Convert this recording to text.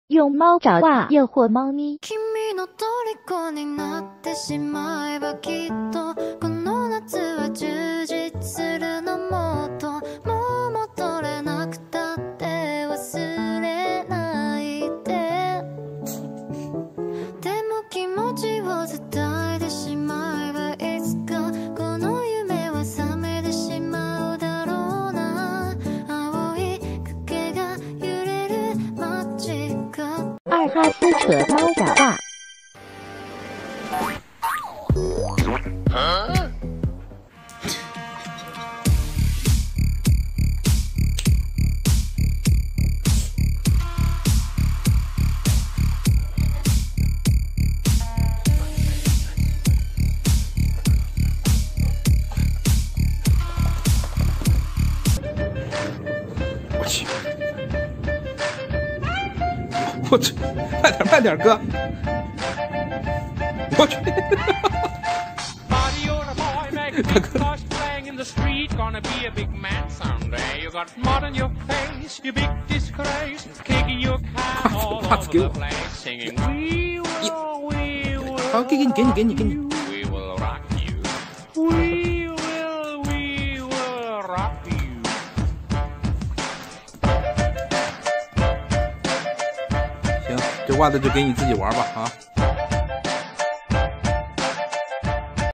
用猫爪袜诱惑猫咪。二哈撕扯猫爪袜。 我去！我去，慢点，哥！我去！大哥，袜子给我！好，给你。行，这袜子就给你自己玩吧啊！